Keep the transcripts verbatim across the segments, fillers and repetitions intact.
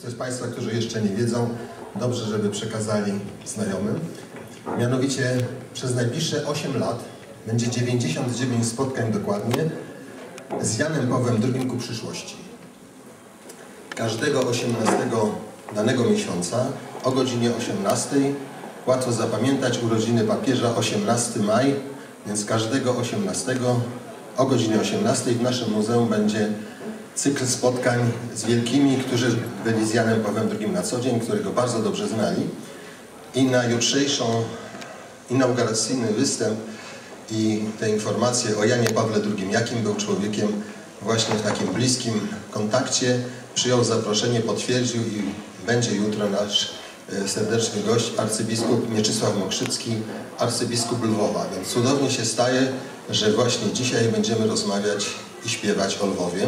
z Państwa, którzy jeszcze nie wiedzą, dobrze, żeby przekazali znajomym. Mianowicie przez najbliższe osiem lat będzie dziewięćdziesiąt dziewięć spotkań dokładnie z Janem Pawłem drugim ku przyszłości. Każdego osiemnastego danego miesiąca o godzinie osiemnastej, łatwo zapamiętać, urodziny papieża osiemnasty maj, więc każdego osiemnastego o godzinie osiemnastej w naszym muzeum będzie cykl spotkań z wielkimi, którzy byli z Janem Pawłem drugim na co dzień, którego bardzo dobrze znali. I na jutrzejszą inauguracyjny występ i te informacje o Janie Pawle drugim, jakim był człowiekiem, właśnie w takim bliskim kontakcie, przyjął zaproszenie, potwierdził i będzie jutro nasz serdeczny gość, arcybiskup Mieczysław Mokrzycki, arcybiskup Lwowa. Więc cudownie się staje, że właśnie dzisiaj będziemy rozmawiać i śpiewać o Lwowie.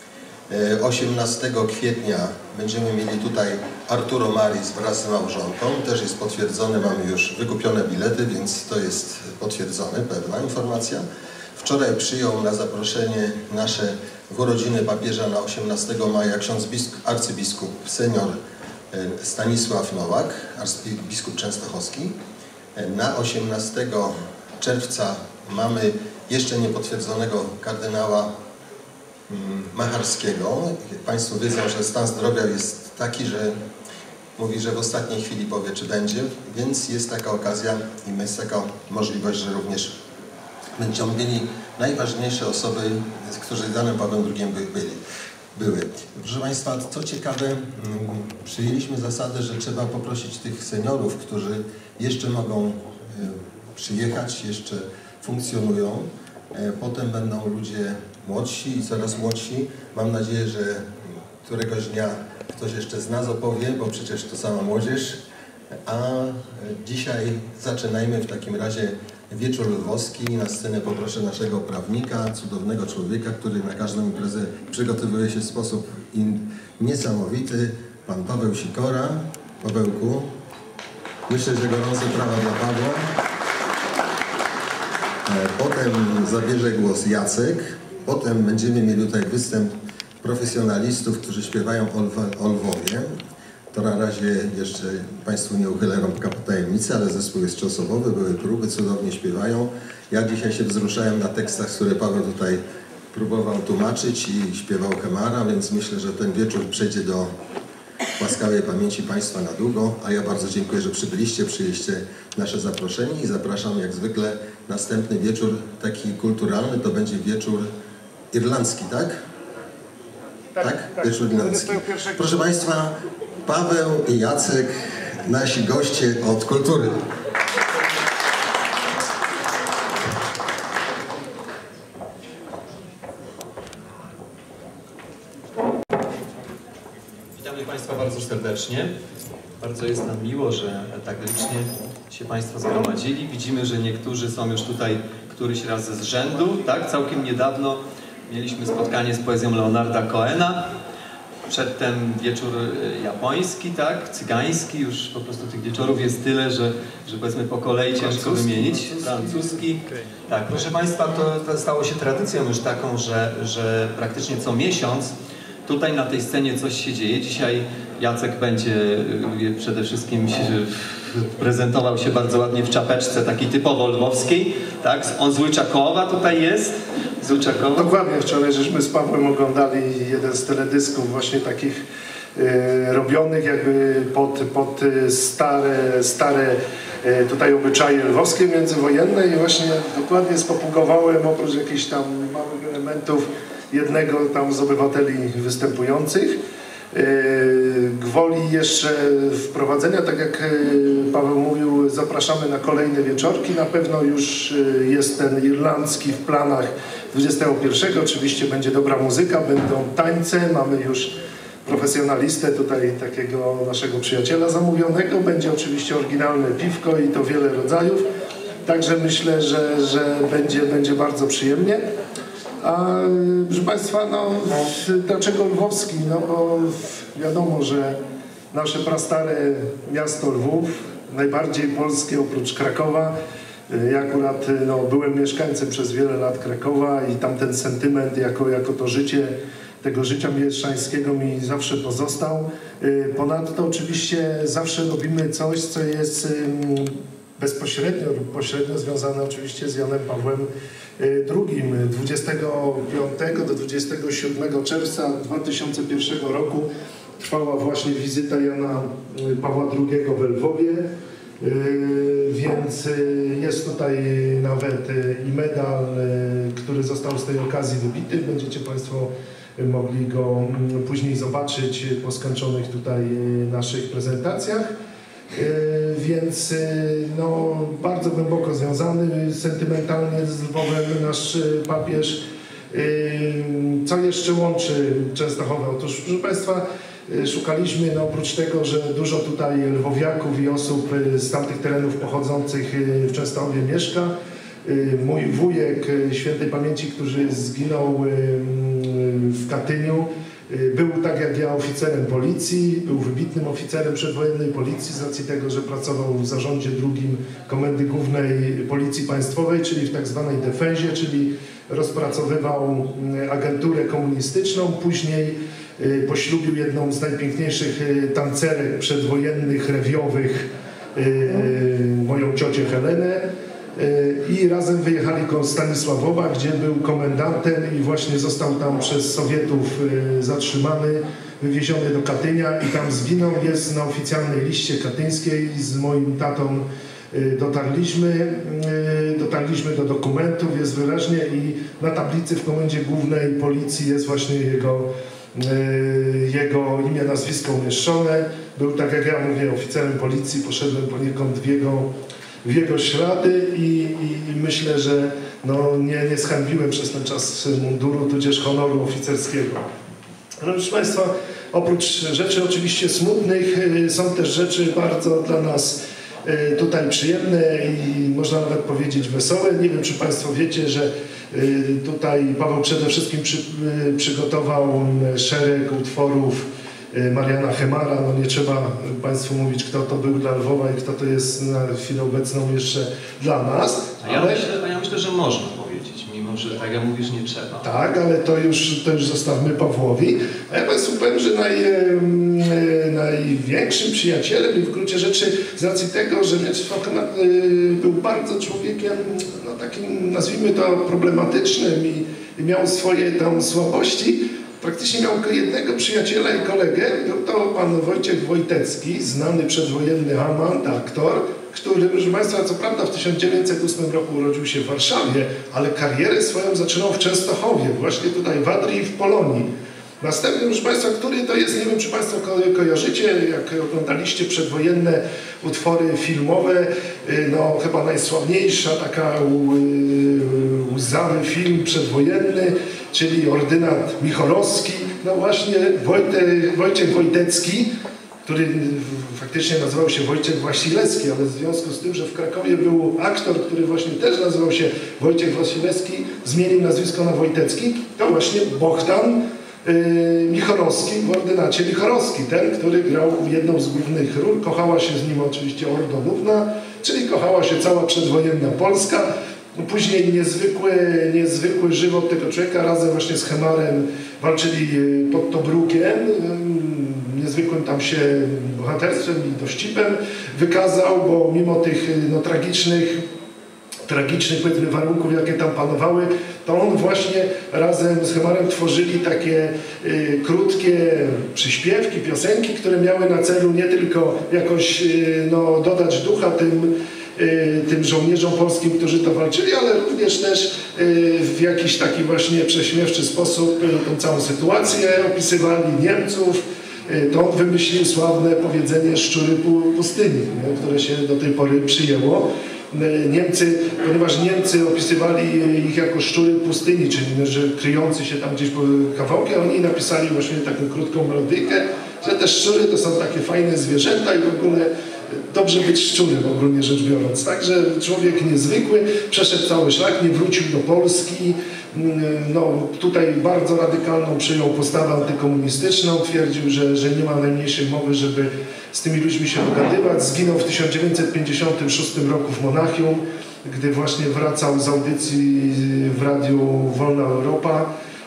osiemnastego kwietnia będziemy mieli tutaj Arturo Maris wraz z małżonką. Też jest potwierdzone, mamy już wykupione bilety, więc to jest potwierdzone, pewna informacja. Wczoraj przyjął na zaproszenie nasze w urodziny papieża na osiemnastego maja ksiądz biskup, arcybiskup senior Stanisław Nowak, arcybiskup częstochowski. Na osiemnastego czerwca mamy jeszcze niepotwierdzonego kardynała Macharskiego. Jak Państwo wiedzą, że stan zdrowia jest taki, że mówi, że w ostatniej chwili powie, czy będzie, więc jest taka okazja i jest taka możliwość, że również będziemy mieli najważniejsze osoby, którzy z Janem Pawłem drugim byli. były. Proszę Państwa, co ciekawe, przyjęliśmy zasadę, że trzeba poprosić tych seniorów, którzy jeszcze mogą przyjechać, jeszcze funkcjonują. Potem będą ludzie młodsi i coraz młodsi. Mam nadzieję, że któregoś dnia ktoś jeszcze z nas opowie, bo przecież to sama młodzież. A dzisiaj zaczynajmy w takim razie wieczór lwowski. Na scenę poproszę naszego prawnika, cudownego człowieka, który na każdą imprezę przygotowuje się w sposób niesamowity. Pan Paweł Sikora. Pawełku, myślę, że gorące brawa dla Pawła. Potem zabierze głos Jacek. Potem będziemy mieli tutaj występ profesjonalistów, którzy śpiewają o Lwowie. To na razie jeszcze Państwu nie uchylę rąbka po tajemnicy, ale zespół jest trzyosobowy, były próby, cudownie śpiewają. Ja dzisiaj się wzruszałem na tekstach, które Paweł tutaj próbował tłumaczyć i śpiewał Hemara, więc myślę, że ten wieczór przejdzie do łaskawej pamięci Państwa na długo, a ja bardzo dziękuję, że przybyliście, przyjęliście nasze zaproszenie i zapraszam jak zwykle następny wieczór taki kulturalny, to będzie wieczór irlandzki, tak? Tak? tak? tak. Wieczór irlandzki. Proszę Państwa, Paweł i Jacek, nasi goście od kultury. Witamy Państwa bardzo serdecznie. Bardzo jest nam miło, że tak licznie się Państwo zgromadzili. Widzimy, że niektórzy są już tutaj któryś raz z rzędu. Tak? Całkiem niedawno mieliśmy spotkanie z poezją Leonarda Cohena. Przedtem wieczór japoński, tak, cygański, już po prostu tych wieczorów jest tyle, że, że powiedzmy po kolei ciężko wymienić. Francuski. Tak, proszę Państwa, to, to stało się tradycją już taką, że, że praktycznie co miesiąc tutaj na tej scenie coś się dzieje. Dzisiaj Jacek będzie przede wszystkim prezentował się bardzo ładnie w czapeczce takiej typowo lwowskiej, tak, on z Łyczakowa tutaj jest. Dokładnie, wczoraj żeśmy z Pawłem oglądali jeden z teledysków właśnie takich e, robionych jakby pod, pod stare, stare e, tutaj obyczaje lwowskie międzywojenne i właśnie dokładnie spopugowałem oprócz jakichś tam małych elementów jednego tam z obywateli występujących. Gwoli jeszcze wprowadzenia, tak jak Paweł mówił, zapraszamy na kolejne wieczorki. Na pewno już jest ten irlandzki w planach dwudziestego pierwszego. Oczywiście będzie dobra muzyka, będą tańce. Mamy już profesjonalistę tutaj, takiego naszego przyjaciela zamówionego. Będzie oczywiście oryginalne piwko i to wiele rodzajów. Także myślę, że, że będzie, będzie bardzo przyjemnie. A proszę Państwa, no dlaczego lwowski? No bo wiadomo, że nasze prastare miasto Lwów, najbardziej polskie oprócz Krakowa. Ja akurat no, byłem mieszkańcem przez wiele lat Krakowa i tam ten sentyment jako, jako to życie tego życia mieszczańskiego mi zawsze pozostał. Ponadto oczywiście zawsze robimy coś, co jest bezpośrednio lub pośrednio związane oczywiście z Janem Pawłem drugim. dwudziestego piątego do dwudziestego siódmego czerwca dwa tysiące pierwszego roku trwała właśnie wizyta Jana Pawła drugiego w Lwowie, więc jest tutaj nawet i medal, który został z tej okazji wybity. Będziecie Państwo mogli go później zobaczyć po skończonych tutaj naszych prezentacjach. Więc no, bardzo głęboko związany sentymentalnie z Lwowem nasz papież. Co jeszcze łączy Częstochowę? Otóż, proszę Państwa, szukaliśmy, no, oprócz tego, że dużo tutaj lwowiaków i osób z tamtych terenów pochodzących w Częstochowie mieszka. Mój wujek świętej pamięci, który zginął w Katyniu, był tak jak ja oficerem policji, był wybitnym oficerem przedwojennej policji z racji tego, że pracował w zarządzie drugim Komendy Głównej Policji Państwowej, czyli w tak zwanej defenzie, czyli rozpracowywał agenturę komunistyczną. Później poślubił jedną z najpiękniejszych tancerek przedwojennych, rewiowych, moją ciocię Helenę. I razem wyjechali do Stanisławowa, gdzie był komendantem i właśnie został tam przez Sowietów zatrzymany, wywieziony do Katynia i tam zginął. Jest na oficjalnej liście katyńskiej. Z moim tatą dotarliśmy, dotarliśmy do dokumentów, jest wyraźnie, i na tablicy w Komendzie Głównej Policji jest właśnie jego, jego imię, nazwisko umieszczone. Był, tak jak ja mówię, oficerem policji, poszedłem poniekąd w jego w jego ślady i, i, i myślę, że no, nie, nie zhańbiłem przez ten czas munduru, tudzież honoru oficerskiego. Ale proszę Państwa, oprócz rzeczy oczywiście smutnych, są też rzeczy bardzo dla nas tutaj przyjemne i można nawet powiedzieć wesołe. Nie wiem, czy Państwo wiecie, że tutaj Paweł przede wszystkim przy, przygotował szereg utworów Mariana Chemara. No nie trzeba Państwu mówić, kto to był dla Lwowa i kto to jest na chwilę obecną jeszcze dla nas. A ja, ale... myślę, a ja myślę, że można powiedzieć, mimo że tak jak mówisz, nie trzeba. Tak, ale to już, to już zostawmy Pawłowi. A ja Państwu powiem, że naj, największym przyjacielem i w gruncie rzeczy z racji tego, że Mieczysław Chemar był bardzo człowiekiem, no takim, nazwijmy to, problematycznym i, i miał swoje tam słabości. Praktycznie miał tylko jednego przyjaciela i kolegę, był to pan Wojciech Wojtecki, znany przedwojenny amant, aktor, który, proszę Państwa, co prawda w tysiąc dziewięćset ósmym roku urodził się w Warszawie, ale karierę swoją zaczynał w Częstochowie, właśnie tutaj w Adrii i w Polonii. Następny, proszę Państwa, który to jest, nie wiem, czy Państwo ko kojarzycie, jak oglądaliście przedwojenne utwory filmowe, no chyba najsławniejsza, taka łzawy film przedwojenny, czyli Ordynat Michorowski, no właśnie Wojtek, Wojciech Wojtecki, który faktycznie nazywał się Wojciech Wasilewski, ale w związku z tym, że w Krakowie był aktor, który właśnie też nazywał się Wojciech Wasilewski, zmienił nazwisko na Wojtecki, to właśnie Bohdan yy, Michorowski w Ordynacie Michorowski, ten, który grał jedną z głównych ról. Kochała się z nim oczywiście Ordonówna, czyli kochała się cała przedwojenna Polska. Później niezwykły, niezwykły żywot tego człowieka, razem właśnie z Chemarem walczyli pod Tobrukiem. Niezwykłym tam się bohaterstwem i dowcipem wykazał, bo mimo tych no, tragicznych, tragicznych powiedzmy, warunków, jakie tam panowały, to on właśnie razem z Chemarem tworzyli takie y, krótkie przyśpiewki, piosenki, które miały na celu nie tylko jakoś y, no, dodać ducha tym, tym żołnierzom polskim, którzy to walczyli, ale również też w jakiś taki właśnie prześmiewczy sposób tą całą sytuację opisywali Niemców. To on wymyślił sławne powiedzenie szczury pustyni, które się do tej pory przyjęło. Niemcy, ponieważ Niemcy opisywali ich jako szczury pustyni, czyli że kryjący się tam gdzieś po kawałki, a oni napisali właśnie taką krótką melodyjkę, że te szczury to są takie fajne zwierzęta i w ogóle dobrze być szczurym, ogólnie rzecz biorąc. Także człowiek niezwykły, przeszedł cały szlak, nie wrócił do Polski. No, tutaj bardzo radykalną przyjął postawę antykomunistyczną. Twierdził, że, że nie ma najmniejszej mowy, żeby z tymi ludźmi się dogadywać. Zginął w tysiąc dziewięćset pięćdziesiątym szóstym roku w Monachium, gdy właśnie wracał z audycji w radiu Wolna Europa.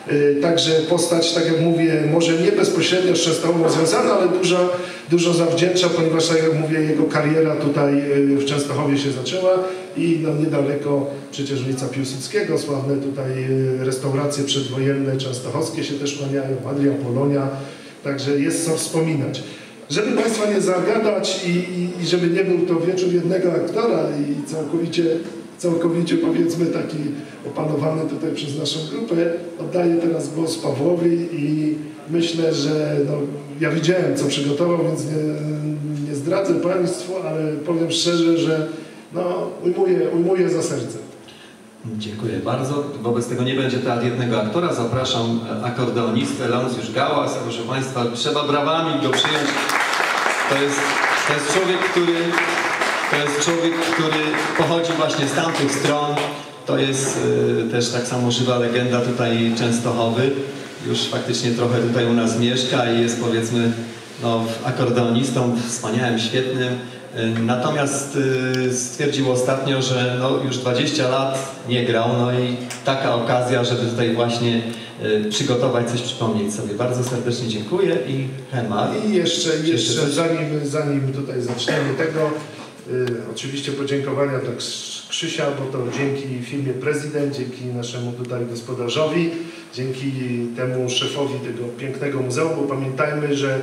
Także postać, tak jak mówię, może nie bezpośrednio z Częstochową związana, ale dużo, dużo zawdzięcza, ponieważ, tak jak mówię, jego kariera tutaj w Częstochowie się zaczęła i no, niedaleko przecież ulica Piłsudskiego, sławne tutaj restauracje przedwojenne częstochowskie się też kłaniają, Adrian Polonia, także jest co wspominać. Żeby Państwa nie zagadać i, i, i żeby nie był to wieczór jednego aktora i całkowicie, całkowicie powiedzmy taki opanowany tutaj przez naszą grupę, oddaję teraz głos Pawłowi i myślę, że no, ja widziałem, co przygotował, więc nie, nie zdradzę Państwu, ale powiem szczerze, że no, ujmuję, ujmuję za serce. Dziękuję bardzo. Wobec tego nie będzie teatr jednego aktora. Zapraszam akordeonistę Leoncjusz Gałas. Proszę Państwa, trzeba brawami go przyjąć. To jest, to jest człowiek, który, to jest człowiek, który pochodzi właśnie z tamtych stron. To jest y, też tak samo żywa legenda tutaj Częstochowy. Już faktycznie trochę tutaj u nas mieszka i jest, powiedzmy, no, akordeonistą wspaniałym, świetnym. Natomiast y, stwierdził ostatnio, że no, już dwadzieścia lat nie grał, no i taka okazja, żeby tutaj właśnie y, przygotować coś, przypomnieć sobie. Bardzo serdecznie dziękuję i Hemar. I jeszcze, jeszcze zanim, zanim tutaj zaczniemy tego, y, oczywiście podziękowania dla Krzysia, bo to dzięki firmie Prezydent, dzięki naszemu tutaj gospodarzowi, dzięki temu szefowi tego pięknego muzeum, bo pamiętajmy, że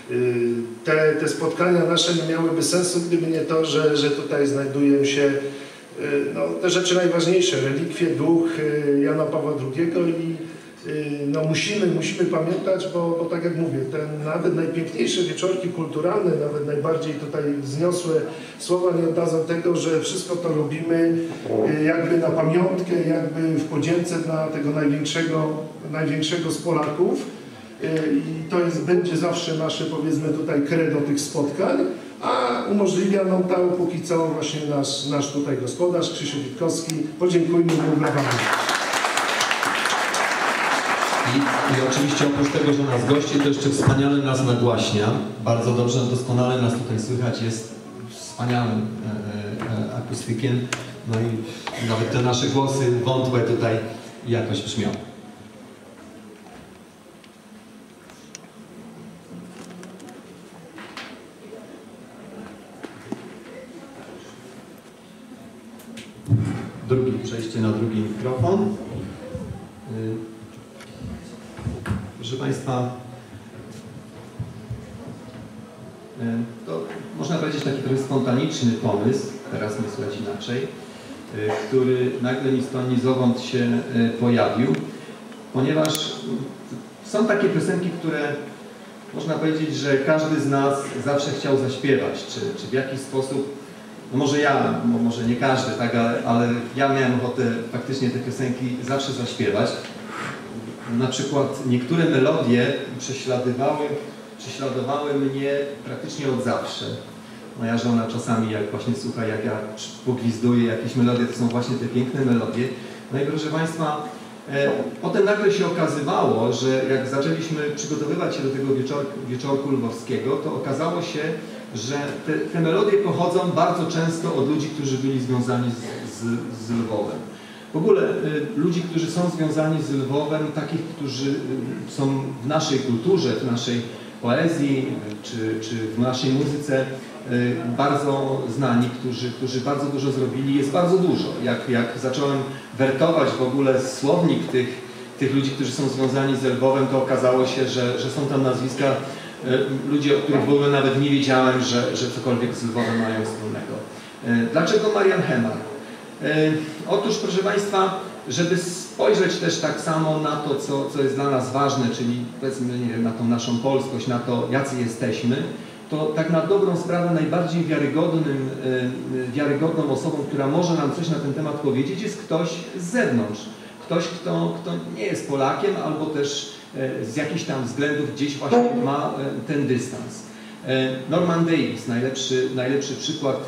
Te, te spotkania nasze nie miałyby sensu, gdyby nie to, że, że tutaj znajdują się no, te rzeczy najważniejsze, relikwie, duch Jana Pawła drugiego i no, musimy, musimy pamiętać, bo, bo tak jak mówię, te nawet najpiękniejsze wieczorki kulturalne, nawet najbardziej tutaj wzniosłe słowa nie oddadzą tego, że wszystko to robimy jakby na pamiątkę, jakby w podzięce dla tego największego, największego z Polaków. I to jest, będzie zawsze nasze, powiedzmy, tutaj credo tych spotkań, a umożliwia nam to póki co właśnie nasz, nasz tutaj gospodarz Krzysiu Witkowski. Podziękujmy mu brawami. I, I oczywiście oprócz tego, że nas gości, to jeszcze wspaniale nas nagłaśnia. Bardzo dobrze, doskonale nas tutaj słychać, jest wspaniałym e, e, akustykiem. No i nawet te nasze głosy wątłe tutaj jakoś brzmią. Drugi, przejście na drugi mikrofon. Proszę Państwa, to można powiedzieć taki trochę spontaniczny pomysł, teraz mnie słychać inaczej, który nagle ni stąd, ni zowąd się pojawił, ponieważ są takie piosenki, które można powiedzieć, że każdy z nas zawsze chciał zaśpiewać, czy, czy w jakiś sposób. No może ja, może nie każdy, tak, ale, ale ja miałem ochotę faktycznie te piosenki zawsze zaśpiewać. Na przykład niektóre melodie prześladowały, prześladowały mnie praktycznie od zawsze. Moja żona czasami, jak właśnie słucha, jak ja pogwizduję jakieś melodie, to są właśnie te piękne melodie. No i proszę Państwa, e, potem nagle się okazywało, że jak zaczęliśmy przygotowywać się do tego wieczorku, wieczorku lwowskiego, to okazało się, że te, te melodie pochodzą bardzo często od ludzi, którzy byli związani z, z, z Lwowem. W ogóle y, ludzi, którzy są związani z Lwowem, takich, którzy y, są w naszej kulturze, w naszej poezji czy, czy w naszej muzyce y, bardzo znani, którzy, którzy bardzo dużo zrobili, jest bardzo dużo. Jak, jak zacząłem wertować w ogóle słownik tych, tych ludzi, którzy są związani z Lwowem, to okazało się, że, że są tam nazwiska ludzi, o których w ogóle nawet nie wiedziałem, że, że cokolwiek z Lwowem mają wspólnego. Dlaczego Marian Hemar? Otóż, proszę Państwa, żeby spojrzeć też tak samo na to, co, co jest dla nas ważne, czyli powiedzmy, nie wiem, na tą naszą polskość, na to, jacy jesteśmy, to tak na dobrą sprawę najbardziej wiarygodnym, wiarygodną osobą, która może nam coś na ten temat powiedzieć, jest ktoś z zewnątrz. Ktoś, kto, kto nie jest Polakiem, albo też z jakichś tam względów gdzieś właśnie ma ten dystans. Norman Davies, najlepszy, najlepszy przykład,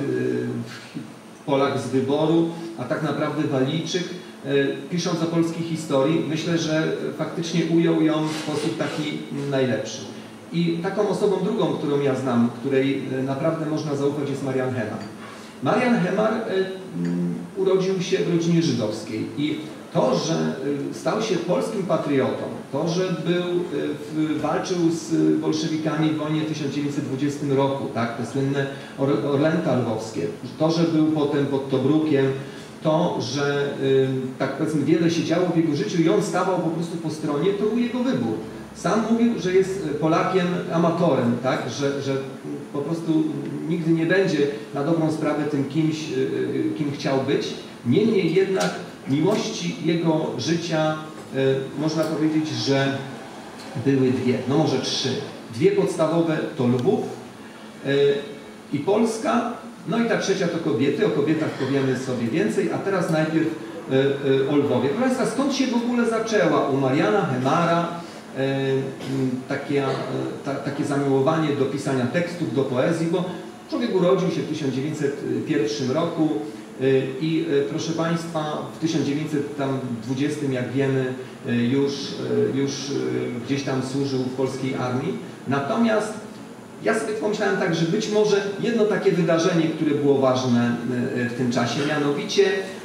Polak z wyboru, a tak naprawdę Walijczyk, pisząc o polskiej historii, myślę, że faktycznie ujął ją w sposób taki najlepszy. I taką osobą drugą, którą ja znam, której naprawdę można zaufać, jest Marian Hemar. Marian Hemar urodził się w rodzinie żydowskiej i To, że stał się polskim patriotą, to, że był, walczył z bolszewikami w wojnie w tysiąc dziewięćset dwudziestym roku, tak, te słynne or, Orlęta lwowskie, to, że był potem pod Tobrukiem, to, że tak powiedzmy wiele się działo w jego życiu i on stawał po prostu po stronie, to był jego wybór. Sam mówił, że jest Polakiem amatorem, tak, że, że po prostu nigdy nie będzie na dobrą sprawę tym kimś, kim chciał być. Niemniej jednak miłości jego życia można powiedzieć, że były dwie, no może trzy. Dwie podstawowe to Lwów i Polska, no i ta trzecia to kobiety. O kobietach powiemy sobie więcej, a teraz najpierw o Lwowie. Proszę Państwa, skąd się w ogóle zaczęła u Mariana Hemara takie, ta, takie zamiłowanie do pisania tekstów, do poezji, bo człowiek urodził się w tysiąc dziewięćset pierwszym roku i proszę Państwa w tysiąc dziewięćset dwudziestym, jak wiemy, już, już gdzieś tam służył w polskiej armii. Natomiast ja sobie pomyślałem tak, że być może jedno takie wydarzenie, które było ważne w tym czasie, mianowicie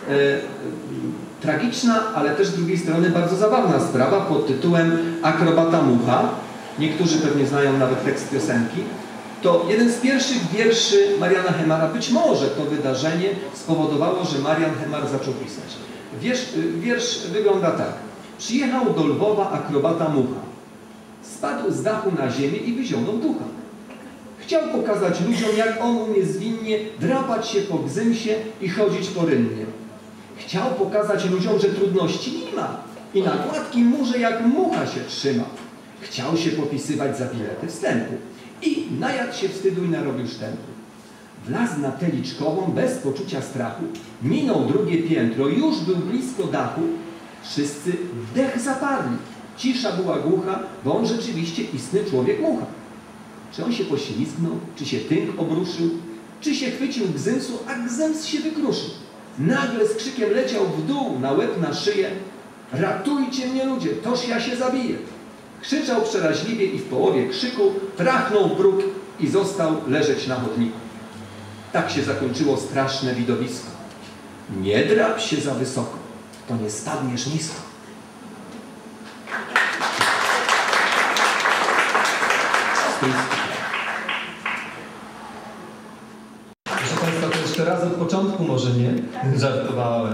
tragiczna, ale też z drugiej strony bardzo zabawna sprawa pod tytułem Akrobata Mucha. Niektórzy pewnie znają nawet tekst piosenki. To jeden z pierwszych wierszy Mariana Hemara, być może to wydarzenie spowodowało, że Marian Hemar zaczął pisać. Wiersz, wiersz wygląda tak. Przyjechał do Lwowa akrobata Mucha. Spadł z dachu na ziemię i wyzionął ducha. Chciał pokazać ludziom, jak on umie zwinnie drapać się po gzymsie i chodzić porynnie. Chciał pokazać ludziom, że trudności nie ma i na gładkim murze jak mucha się trzyma. Chciał się popisywać za bilety wstępu i najadł się wstydu i narobił sztępu. Wlazł na tę liczkową bez poczucia strachu, minął drugie piętro, już był blisko dachu. Wszyscy wdech zaparli. Cisza była głucha, bo on rzeczywiście istny człowiek mucha. Czy on się poślizgnął, czy się tynk obruszył, czy się chwycił gzymsu, a gzyms się wykruszył. Nagle z krzykiem leciał w dół, na łeb, na szyję. Ratujcie mnie ludzie, toż ja się zabiję. Krzyczał przeraźliwie i w połowie krzyku trachnął w bruk i został leżeć na chodniku. Tak się zakończyło straszne widowisko. Nie drap się za wysoko, to nie spadniesz nisko. Proszę Państwa, to jeszcze raz od początku może nie? Żartowałem.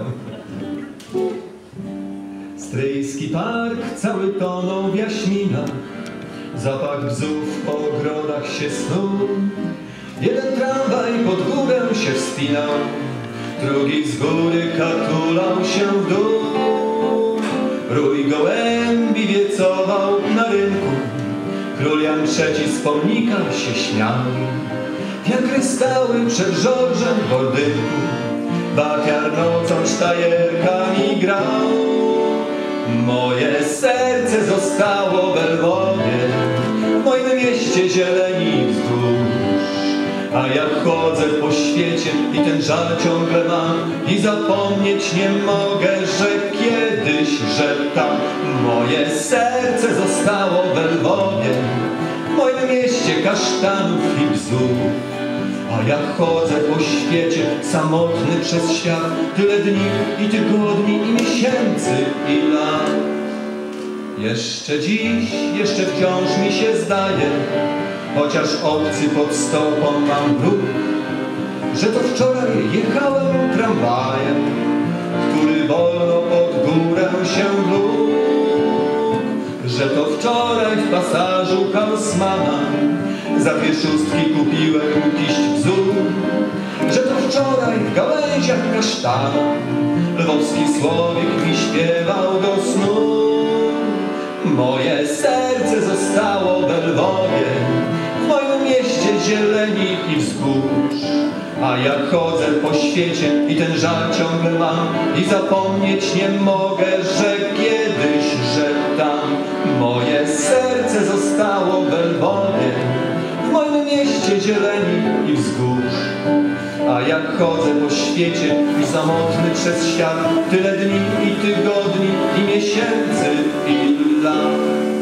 Stryjski park cały tonął w jaśminach, zapach bzów po ogrodach się snuł. Jeden tramwaj pod górę się wspinał, drugi z góry katulał się w dół. Rój gołębi wiecował na rynku, król Jan trzeci z pomnika się śmiał. Wiatry stały przed żorżem w ordynku, bakiar nocą sztajerkami grał. Moje serce zostało we Lwowie, w moim mieście zieleni wzdłuż. A jak chodzę po świecie i ten żal ciągle mam i zapomnieć nie mogę, że kiedyś, że tam moje serce zostało we Lwowie, w moim mieście kasztanów i bzów. A jak chodzę po świecie, samotny przez świat, tyle dni i tygodni i miesięcy i lat. Jeszcze dziś, jeszcze wciąż mi się zdaje, chociaż obcy pod stopą mam bruk, że to wczoraj jechałem tramwajem, który wolno pod górę się wlókł. Że to wczoraj w pasażu Kaufmana za dwie szóstki kupiłem kiść wzór. Że to wczoraj w gałęziach kasztana lwowski słowik mi śpiewał do snu. Moje serce zostało we Lwowie, w moim mieście zieleni i wzgórz. A jak chodzę po świecie i ten żal ciągle mam i zapomnieć nie mogę, że kiedyś, że tam moje serce zostało we Lwowie, w moim mieście zieleni i wzgórz. A jak chodzę po świecie i samotny przez świat, tyle dni i tygodni i miesięcy i lat.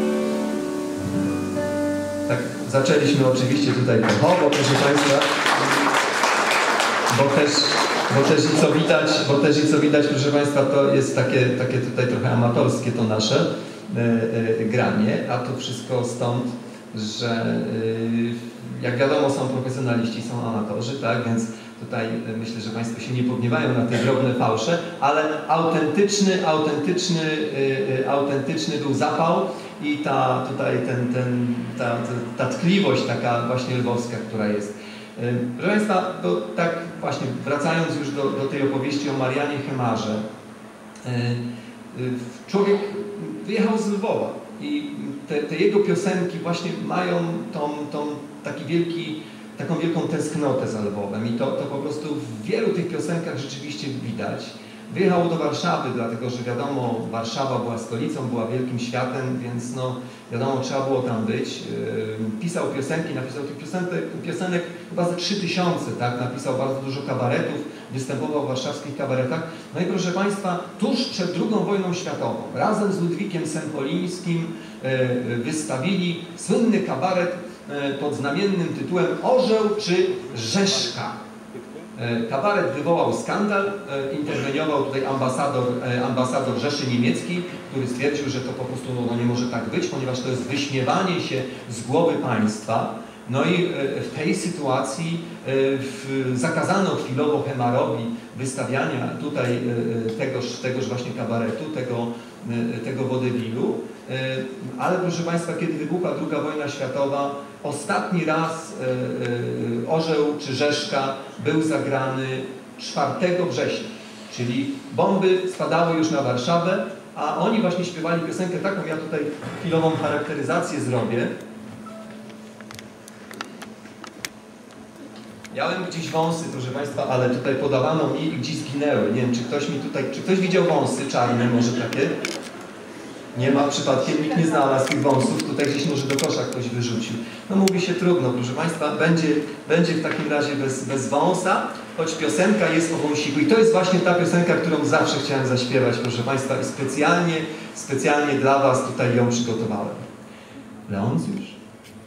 Tak, zaczęliśmy oczywiście tutaj pechowo, proszę Państwa, bo też Bo też i co widać, bo też i co widać, proszę Państwa, to jest takie, takie tutaj trochę amatorskie to nasze e, e, granie, a to wszystko stąd, że e, jak wiadomo są profesjonaliści, są amatorzy, tak, więc tutaj e, myślę, że Państwo się nie pogniewają na te drobne fałsze, ale autentyczny, autentyczny, e, e, autentyczny był zapał i ta tutaj ten, ten, ta, ta tkliwość taka właśnie lwowska, która jest. Proszę Państwa, to tak właśnie wracając już do, do tej opowieści o Marianie Hemarze, człowiek wyjechał z Lwowa i te, te jego piosenki właśnie mają tą, tą taki wielki, taką wielką tęsknotę za Lwowem i to, to po prostu w wielu tych piosenkach rzeczywiście widać. Wyjechał do Warszawy, dlatego że wiadomo, Warszawa była stolicą, była wielkim światem, więc no wiadomo, trzeba było tam być. Yy, pisał piosenki, napisał tych piosenek, piosenek chyba ze trzy tysiące, tak? Napisał bardzo dużo kabaretów, występował w warszawskich kabaretach. No i proszę Państwa, tuż przed drugą wojną światową, razem z Ludwikiem Sempolińskim yy, wystawili słynny kabaret yy, pod znamiennym tytułem Orzeł czy Rzeszka. Kabaret wywołał skandal, interweniował tutaj ambasador, ambasador Rzeszy Niemieckiej, który stwierdził, że to po prostu no, nie może tak być, ponieważ to jest wyśmiewanie się z głowy państwa. No i w tej sytuacji w, zakazano chwilowo Hemarowi wystawiania tutaj tegoż, tegoż właśnie kabaretu, tego, tego wodewilu. Ale proszę Państwa, kiedy wybuchła druga wojna światowa, ostatni raz Orzeł czy Rzeszka był zagrany czwartego września, czyli bomby spadały już na Warszawę, a oni właśnie śpiewali piosenkę taką, ja tutaj chwilową charakteryzację zrobię. Miałem gdzieś wąsy, proszę Państwa, ale tutaj podawano mi i gdzieś zginęły. Nie wiem, czy ktoś mi tutaj, czy ktoś widział wąsy czarne, może takie? Nie ma, przypadkiem nikt nie znalazł tych wąsów, tutaj gdzieś może do kosza ktoś wyrzucił. No mówi się trudno, proszę Państwa, będzie, będzie w takim razie bez, bez wąsa, choć piosenka jest o wąsiku. I to jest właśnie ta piosenka, którą zawsze chciałem zaśpiewać, proszę Państwa, i specjalnie, specjalnie dla Was tutaj ją przygotowałem. Leąc już?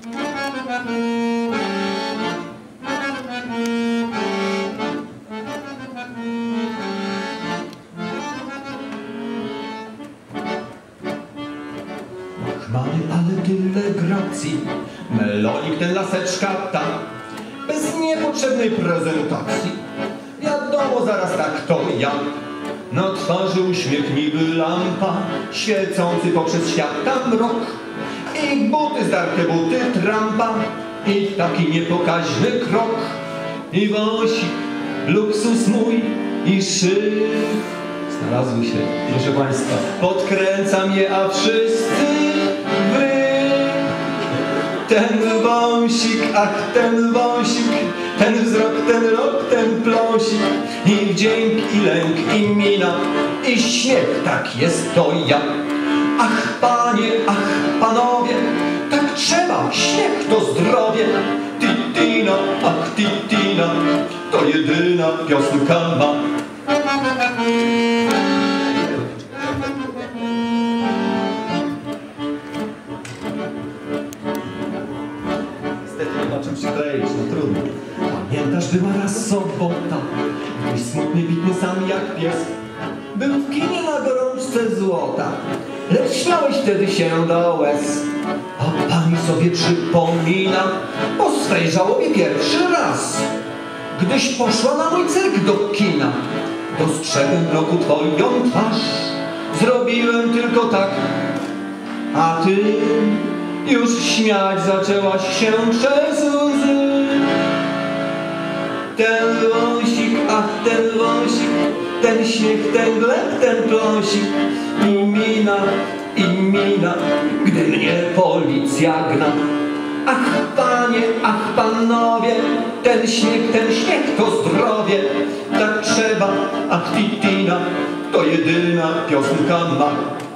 Mamy, ale tyle gracji, melonik ten laseczka ta, bez niepotrzebnej prezentacji. Wiadomo zaraz tak to ja, na twarzy uśmiech niby lampa, świecący poprzez świat tam mrok. I buty zdarte, buty trampa, i taki niepokaźny krok. I wąsik, luksus mój, i szyf znalazły się, proszę Państwa. Podkręcam je, a wszyscy wy. Ten wąsik, ach ten wąsik, ten wzrok, ten rok, ten pląsik. I wdzięk, i lęk, i mina, i śmiech, tak jest to ja. Ach panie, ach panowie, tak trzeba, śmiech to zdrowie. Titina, ach titina, to jedyna piosenka ma. Niestety nie ma czym przykleić, no trudno. Pamiętasz, była raz sobota, byłeś smutny, bitny sam jak pies. Był w kinie na gorączce złota, lecz śmiałeś wtedy się do łez. A pani sobie przypomina o swej żałobie pierwszy raz, gdyś poszła na mój cyrk do kina. Dostrzegłem w roku twoją twarz, zrobiłem tylko tak, a ty już śmiać zaczęłaś się przez łzy. Ten wąsik, ach ten wąsik, ten śmiech, ten gleb, ten pląsik. I mina, i mina, gdy mnie policja gna. Ach panie, ach panowie, ten śmiech, ten śmiech to zdrowie. Tak trzeba, ach titina, to jedyna piosenka ma.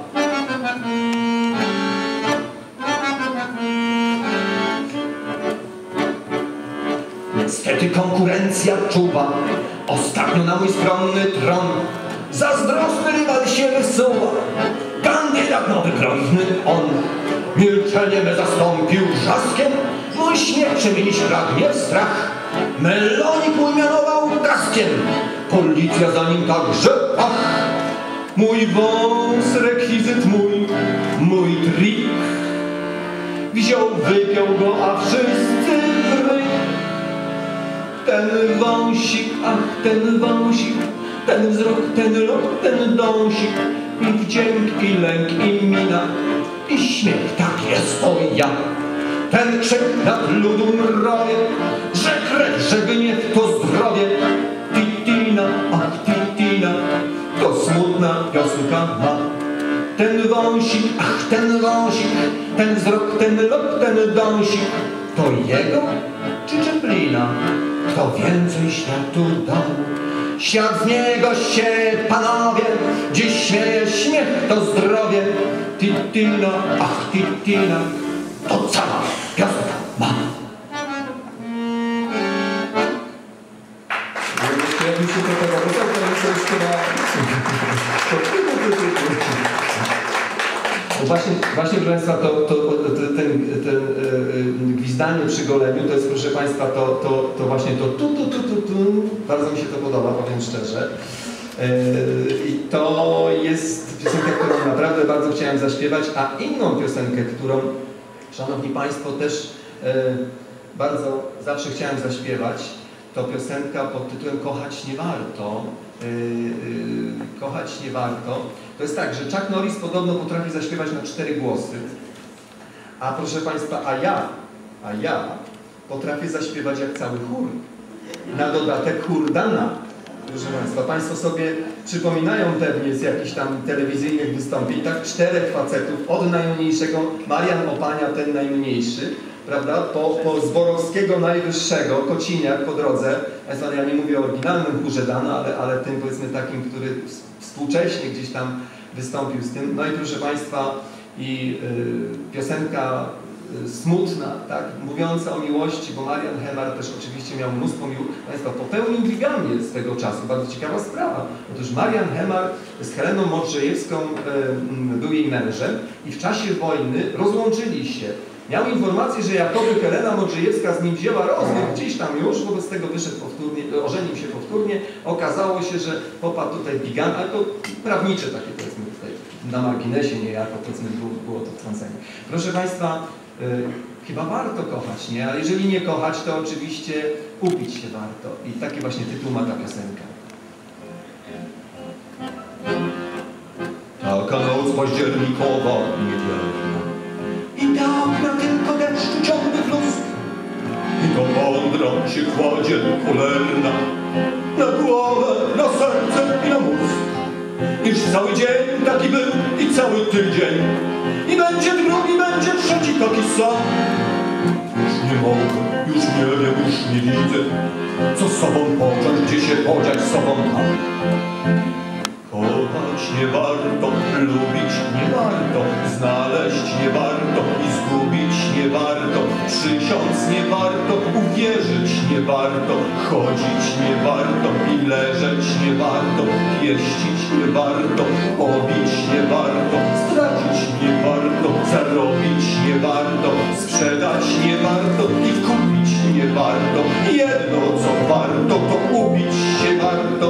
Niestety konkurencja czuwa ostatnio na mój skromny tron. Zazdrosny rywal się wysuwa, kandydat nowy groźny on. Milczenie me zastąpił wrzaskiem, mój śmiech przemienić pragnie w strach. Melonik mój mianował kaskiem, policja za nim także, ach! Mój wąs, rekwizyt mój, mój trik. Wziął, wypiął go, a wszyscy w ryj. Ten wąsik, ach, ten wąsik, ten wzrok, ten lot, ten dąsik. I wdzięk, i lęk, i mina, i śmiech, tak jest to ja. Ten krzyk nad ludu mrowie, że krew, że gniew to zdrowie. Titina, ach, titina, to smutna piosenka ma. Ten wąsik, ach, ten wąsik, ten wzrok, ten lot, ten dąsik. To jego czy Chaplina? Kto więcej światu dał? Świat z niego się, panowie, dziś śmieje, śmiech to zdrowie. Titina, ach, titina, to cała piosenka ma. Jakby się do tego dostał, to jest już chyba... Właśnie, właśnie, proszę Państwa, to, to, to, ten, ten yy, gwizdanie przy goleniu, to jest, proszę Państwa, to, to, to właśnie to tu, tu, tu, tu, tu, bardzo mi się to podoba, powiem szczerze. Yy, I to jest piosenka, którą naprawdę bardzo chciałem zaśpiewać, a inną piosenkę, którą, Szanowni Państwo, też yy, bardzo zawsze chciałem zaśpiewać, to piosenka pod tytułem Kochać nie warto. Yy, yy, kochać nie warto. To jest tak, że Chuck Norris podobno potrafi zaśpiewać na cztery głosy. A proszę Państwa, a ja, a ja potrafię zaśpiewać jak cały chór. Na dodatek chór Dana. Proszę Państwa, Państwo sobie przypominają pewnie z jakichś tam telewizyjnych wystąpień, tak czterech facetów, od najmniejszego, Marian Opania, ten najmniejszy, prawda, po, po Zborowskiego najwyższego, Kociniak po drodze. Ja nie mówię o oryginalnym chórze Dana, ale, ale tym, powiedzmy, takim, który współcześnie gdzieś tam wystąpił z tym. No i proszę Państwa, i y, piosenka y, smutna, tak, mówiąca o miłości, bo Marian Hemar też oczywiście miał mnóstwo miłości. Państwa, popełnił bigamię swego czasu, bardzo ciekawa sprawa. Otóż Marian Hemar z Heleną Modrzejewską y, był jej mężem i w czasie wojny rozłączyli się. Miał informację, że jakoby Helena Modrzejewska z nim wzięła rozwód gdzieś tam już, wobec tego wyszedł powtórnie, ożenił się powtórnie. Okazało się, że popadł tutaj bigan, ale to prawnicze takie, powiedzmy, tutaj na marginesie niejako, powiedzmy, było, było to wtrącenie. Proszę Państwa, yy, chyba warto kochać, nie? Ale jeżeli nie kochać, to oczywiście upić się warto. I taki właśnie tytuł ma ta piosenka. Taka noc październikowa, niedzielna. I tak na tylko deszczu ciągły flust. I to mądra się kładzie cholerna na głowę, na serce i na mózg. Już cały dzień taki był i cały tydzień. I będzie drugi, będzie trzeci taki sam. Już nie mogę, już nie wiem, już nie widzę, co z sobą począć, gdzie się podziać z sobą mam. Kochać nie warto, lubić nie warto, znaleźć nie warto i zgubić nie warto, przysiąc nie warto, uwierzyć nie warto, chodzić nie warto i leżeć nie warto, pieścić nie warto, pobić nie warto, stracić nie warto, zarobić nie warto, sprzedać nie warto i kupić nie warto. Jedno co warto, to ubić się warto.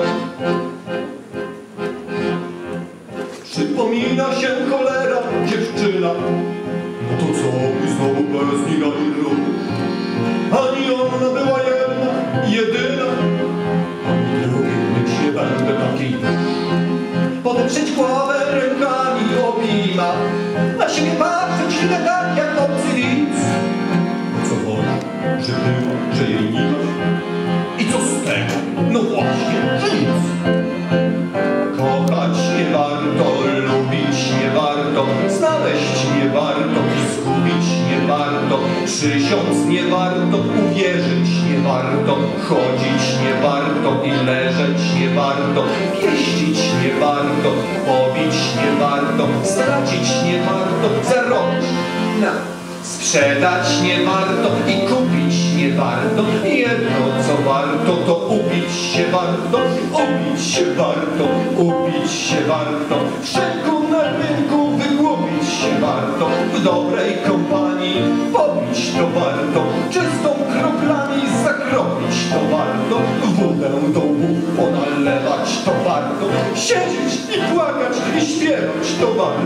Przypomina się cholera, dziewczyna. No to co, i znowu bez nina i róż. Ani ona była jedna, jedyna, ani drugiej być nie będę taki. Podeprzeć głowę rękami obima, na siebie patrzeć nie tak jak obcy widz. O co chodzi, że było, że jej nie ma? I co z tego? No właśnie, że nic. Kochać nie warto, lubić nie warto, znaleźć nie warto i zgubić nie warto, przysiąc nie warto, uwierzyć nie warto, chodzić nie warto i leżeć nie warto, pieścić nie warto, pobić nie warto, stracić nie warto, zarobić na sprzedać nie warto i kupić nie warto. Jedno co warto, to upić się warto, upić się warto, upić się warto. W szyku na rynku wygłupić się warto, w dobrej kompanii popić to warto, czystą kroplami zakropić to warto, wódę do łbu ponalewać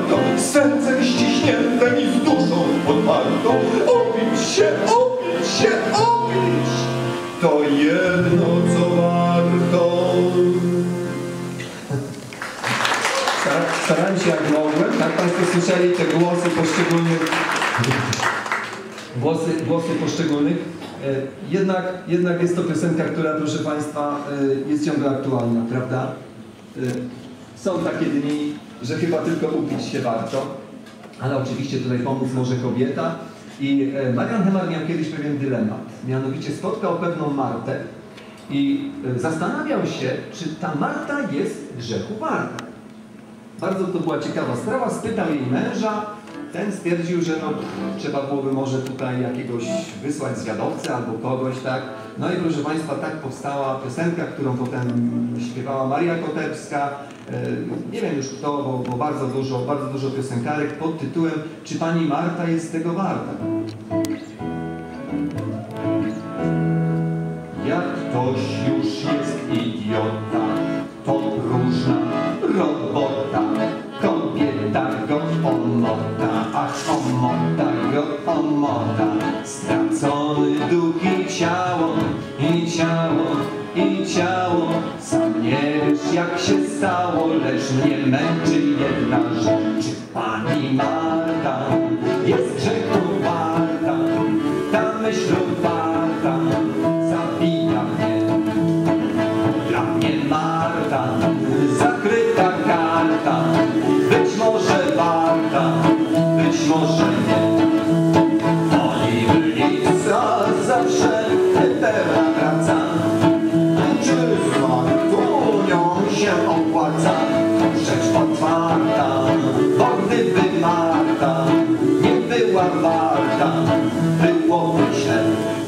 warto, z sercem ściśniętym i z duszą otwartą, opić się, opić się, opić, to jedno co warto. Starałem się jak mogłem, tak Państwo słyszeli te głosy poszczególnych, głosy, głosy poszczególnych. Jednak, jednak jest to piosenka, która, proszę Państwa, jest ciągle aktualna, prawda? Są takie dni, że chyba tylko upić się warto, ale oczywiście tutaj pomóc może kobieta. I Marian Hemar miał kiedyś pewien dylemat, mianowicie spotkał pewną Martę i zastanawiał się, czy ta Marta jest grzechu warta. Bardzo to była ciekawa sprawa, spytał jej męża, ten stwierdził, że no, trzeba byłoby może tutaj jakiegoś wysłać zwiadowcę albo kogoś, tak? No i proszę Państwa, tak powstała piosenka, którą potem śpiewała Maria Kotewska, nie wiem już kto, bo, bo bardzo dużo, bardzo dużo piosenkarek pod tytułem Czy Pani Marta jest tego warta? Jak ktoś już jest idiota, to różna robota. Kobieta go omota, ach omota go omota. Stracony duch i ciało, i ciało, i ciało. Sam nie wiesz jak się stało, lecz mnie męczy jedna rzecz. Czy Pani Marta jest grzechu warta? Ta myśl warta zabija mnie. Dla mnie Marta zakryta karta, być może warta, być może nie. Oni byli za zawsze eterna praca. Czy z Martunią się opłaca? Rzecz otwarta, bo gdyby Marta nie była warta, byłoby źle.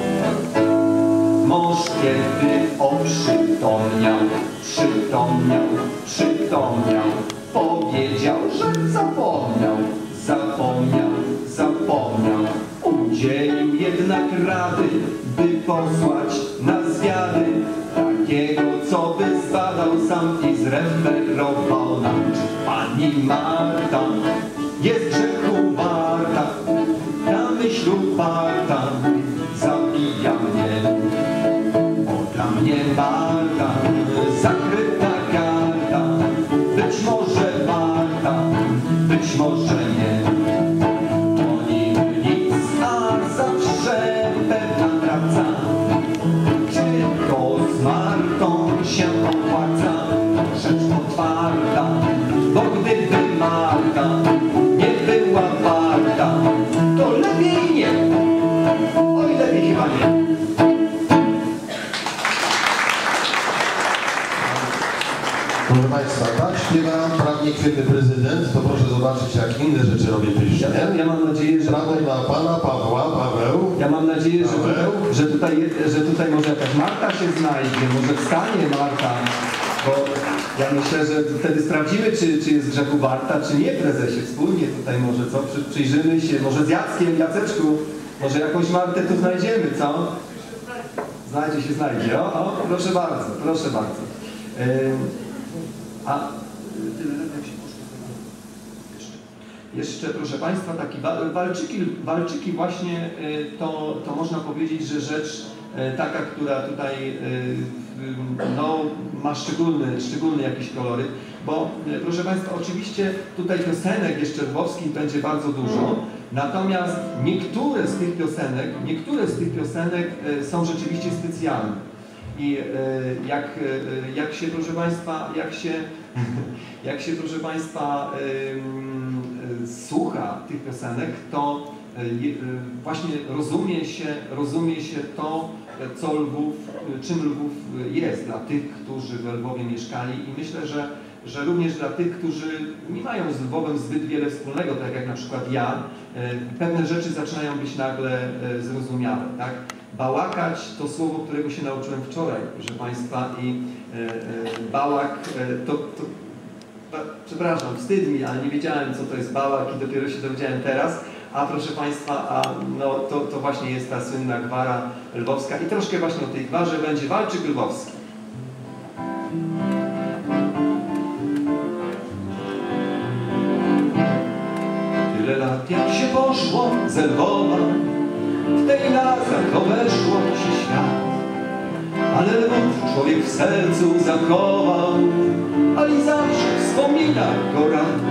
Mąż kiedy oprzytomniał, przytomniał, przytomniał, powiedział, że zapomniał, zapomniał, zapomniał. Udzielił jednak rady, by posłać na zwiady takiego, co by zbadał sam i zreferował nam. Czy Pani Marta jest grzechu warta? Ta myśl uparta zabija mnie. Bo dla mnie Marta zakryta karta, być może warta, być może nie. Oni nic, a zawsze pewna praca. Czy to z Martą się opłaca? Rzecz otwarta, bo gdyby Marta nie była warta, to lepiej nie. Oj, lepiej chyba nie. Proszę Państwa, tak śpiewa prawnik świetny prezydent, to proszę zobaczyć jak inne rzeczy robi pysznie. Ja, ja mam nadzieję, że... Brawo dla Pana Pawła, Paweł. Ja mam nadzieję, że tutaj, Paweł. że, tutaj, że tutaj może jakaś Marta się znajdzie, może wstanie Marta, bo ja myślę, że wtedy sprawdzimy, czy, czy jest grzechu warta, czy nie, prezesie, wspólnie tutaj może, co, Przy, przyjrzymy się, może z Jackiem, Jaceczku, może jakąś Martę tu znajdziemy, co? Znajdzie się, znajdzie, o, o, proszę bardzo, proszę bardzo. Yy, a jeszcze, proszę Państwa, taki walczyki, walczyki właśnie to, to można powiedzieć, że rzecz taka, która tutaj no, ma szczególny, szczególny jakiś koloryt, bo proszę Państwa, oczywiście tutaj piosenek jeszcze lwowskich będzie bardzo dużo, natomiast niektóre z tych piosenek, niektóre z tych piosenek są rzeczywiście specjalne. I jak, jak się, proszę Państwa, jak się, jak się, proszę Państwa, słucha tych piosenek, to właśnie rozumie się, rozumie się to, co Lwów, czym Lwów jest dla tych, którzy w Lwowie mieszkali i myślę, że, że również dla tych, którzy nie mają z Lwowem zbyt wiele wspólnego, tak jak na przykład ja, pewne rzeczy zaczynają być nagle zrozumiałe, tak? Bałakać to słowo, którego się nauczyłem wczoraj, proszę Państwa, i e, e, bałak e, to, to e, przepraszam, wstyd mi, ale nie wiedziałem, co to jest bałak i dopiero się dowiedziałem teraz, a proszę Państwa, a, no, to, to właśnie jest ta słynna gwara lwowska i troszkę właśnie o tej gwarze będzie walczyk lwowski. poszło ze Lwowa, w tej razach weszło się świat. Ale Lwów człowiek w sercu zachował, ale zawsze wspomina go rad.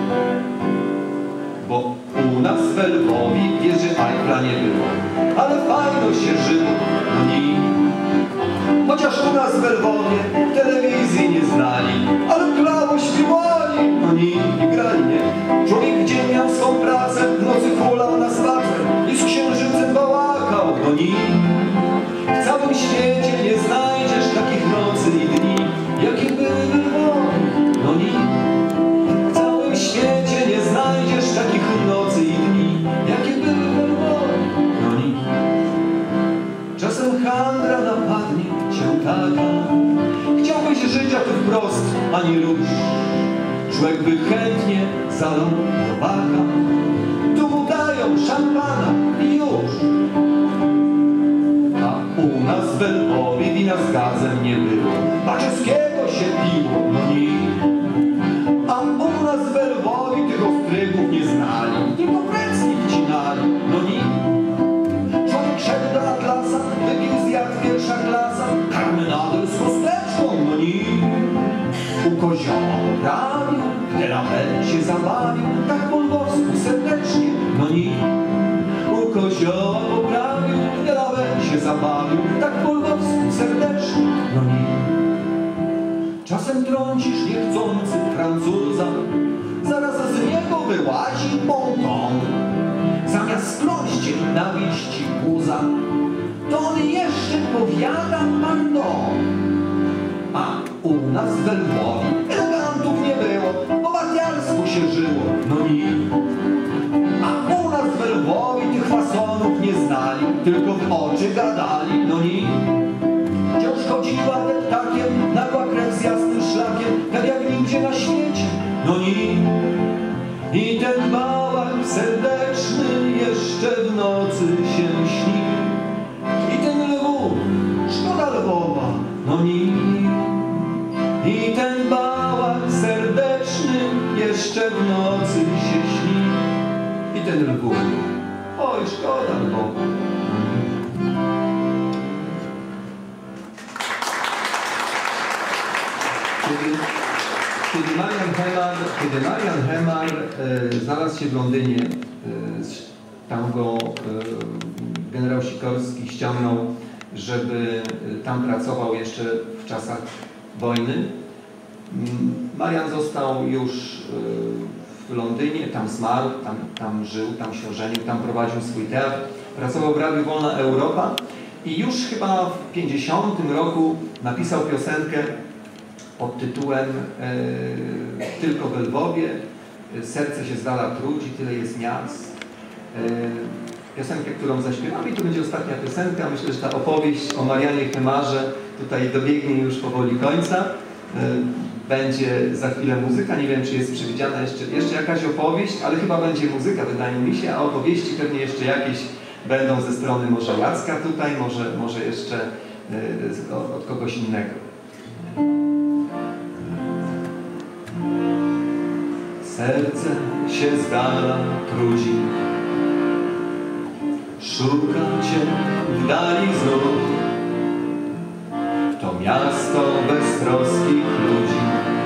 Bo u nas w Lwowie wieży Eiffla nie było, ale fajno się żyło na nim. Chociaż u nas w Lwowie telewizji nie znali, ale klało śpiewali, no nim i grali, nie? Człowiek w dzień miał swą pracę, w nocy hulał na spacer i z księżycem bałakał, no nim. W całym świecie nie znajdziesz takich nocy i dni, jakich były w Lwowie, no nim. W całym świecie nie znajdziesz takich nocy i dni, jakie były w Lwowie, no nim. Czasem handra napadnie cię taka, chciałbyś żyć, a tu wprost ani rusz. Człowiek by chętnie zalał robaka, tu mu dają szampana i już. A u nas w Lwowie wina z gazem nie było, Baczeskiego się piło, no nim. A u nas w Lwowie tych ostrygów nie znali, tylko precki wcinali, no nim. Człowiek szedł do Atlasa, wypił zjadł pierwsza klasa, karmenadę z kosteczką, no nim. U kozioła poprawił, gdy nawet się zabawił, tak po lwowsku serdecznie, no nim. U kozioła poprawił, gdy nawet się zabawił, tak po lwowsku serdecznie, no nim. Czasem trącisz niechcący Francuza, zaraz z niego wyłazi bonton. Zamiast spląść cię na wieści guza, to on jeszcze powiada pardon. A u nas w Lwowie elegantów nie było, po wariarsku się żyło, no nim. A u nas w Lwowie tych fasonów nie znali, tylko w oczy gadali, no nim. Wciąż chodziła deptakiem, nagła krew z jasnym szlakiem, tak jak nigdzie na świecie, no nim. I ten bałak serdeczny jeszcze w nocy się śni. I ten Lwów, szkoda Lwowa, no nim. I ten bałak serdeczny jeszcze w nocy się śni. I ten Lwów, oj, szkoda Lwowa. Kiedy, kiedy Marian Hemar, kiedy Marian Hemar e, znalazł się w Londynie, e, tam go e, generał Sikorski ściągnął, żeby tam pracował jeszcze w czasach wojny. Marian został już w Londynie, tam zmarł, tam, tam żył, tam się ożenił, tam prowadził swój teatr, pracował w Radiu Wolna Europa i już chyba w pięćdziesiątym roku napisał piosenkę pod tytułem e, Tylko w Lwowie, serce się z dala trudzi, tyle jest miast. E, piosenkę, którą zaśpiewamy, i to będzie ostatnia piosenka. Myślę, że ta opowieść o Marianie Hemarze tutaj dobiegnie już powoli końca. E, będzie za chwilę muzyka, nie wiem, czy jest przewidziana jeszcze, jeszcze jakaś opowieść, ale chyba będzie muzyka, wydaje mi się, a opowieści pewnie jeszcze jakieś będą ze strony może Jacka tutaj, może, może jeszcze e, od, od kogoś innego. Serce się z dala trudzi, szuka cię w dali znów. To miasto beztroskich ludzi,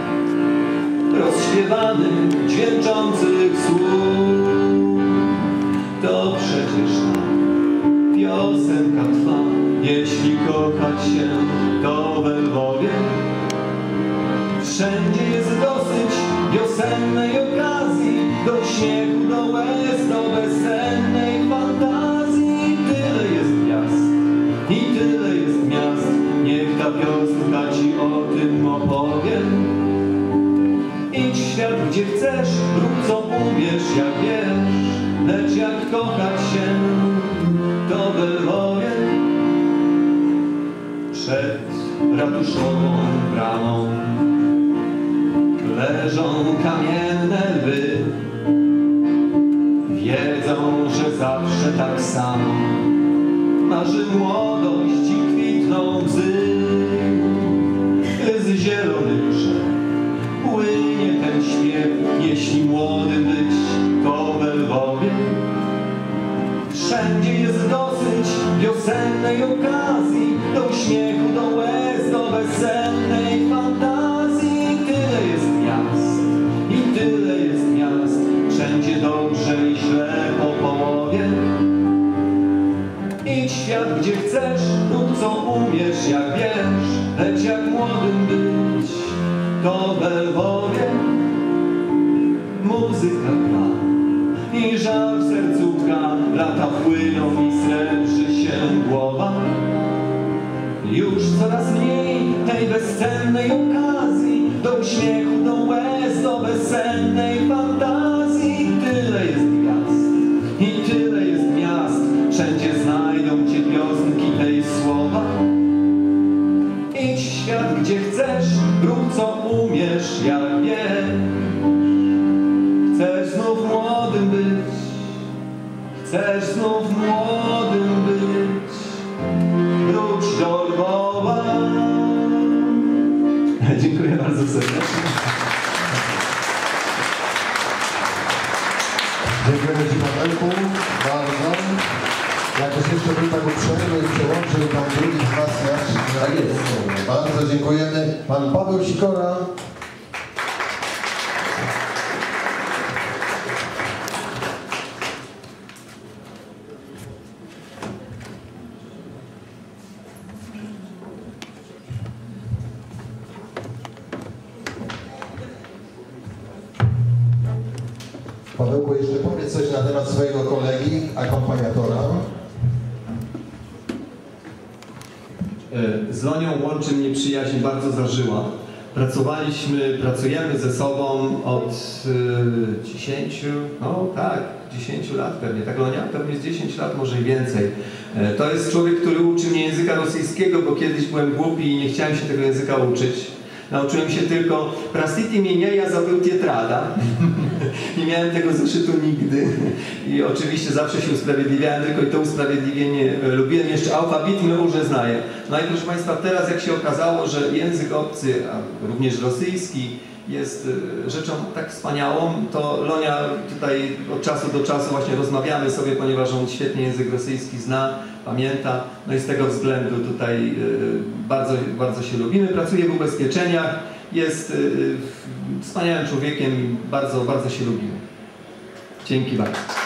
rozśpiewanych, dźwięczących słów. To przecież ta piosenka trwa, jeśli kochać się, to we Lwowie. Wszędzie jest dosyć wiosennej okazji, do śmiechu, do łez, do bezsennej fantazji. Tyle jest miast i tyle jest miast, niech ta piosenka ci o tym opowie. Idź w świat, gdzie chcesz, rób co umiesz, jak wiesz, lecz jak kochać się, to we Lwowie. Przed ratuszową bramą leżą kamienne lwy, wiedzą, że zawsze tak samo marzy młodość i kwitną łzy. Z zielonych drzew płynie ten śpiew, jeśli młody być, to we Lwowie. Idź świat gdzie chcesz, rób co umiesz, jak wiesz, lecz jak młodym być, to we Lwowie muzyka gra i żal w sercu gra, lata płyną i srebrzy się głowa. Już coraz mniej tej bezcennej okazji, do uśmiechu, do łez, do bezsennej fantazji. Tyle jest gwiazd i tyle jest miast, wszędzie znajdą cię piosenki tej słowa. Idź w świat gdzie chcesz, rób co umiesz, jak wiesz. Chcesz znów młodym być, chcesz znów młodym być, wróć do Lwowa. Dziękuję bardzo serdecznie. Dziękujemy Ci, Pawełku, bardzo. Jakoś jeszcze był tak uprzejmy i przełączył Pan drugi z nas nasz. Tak jest. Bardzo dziękujemy. Pan Paweł Sikora. Pawełku, jeszcze powiedz coś na temat swojego kolegi, akompaniatora. Z Lonią łączy mnie przyjaźń bardzo zażyła. Pracowaliśmy, pracujemy ze sobą od y, dziesięciu, no tak, dziesięciu lat pewnie, tak Lonia? Pewnie z dziesięć lat, może i więcej. E, to jest człowiek, który uczy mnie języka rosyjskiego, bo kiedyś byłem głupi i nie chciałem się tego języka uczyć. Nauczyłem się tylko "Простите меня, я забыл тетрадь". Nie miałem tego zeszytu nigdy i oczywiście zawsze się usprawiedliwiałem, tylko i to usprawiedliwienie lubiłem. Jeszcze alfabet my już znaję. No i proszę Państwa, teraz jak się okazało, że język obcy, a również rosyjski, jest rzeczą tak wspaniałą, to Lonia tutaj od czasu do czasu właśnie rozmawiamy sobie, ponieważ on świetnie język rosyjski zna, pamięta, no i z tego względu tutaj bardzo, bardzo się lubimy. Pracuje w ubezpieczeniach, jest wspaniałym człowiekiem i bardzo, bardzo się lubimy. Dzięki bardzo.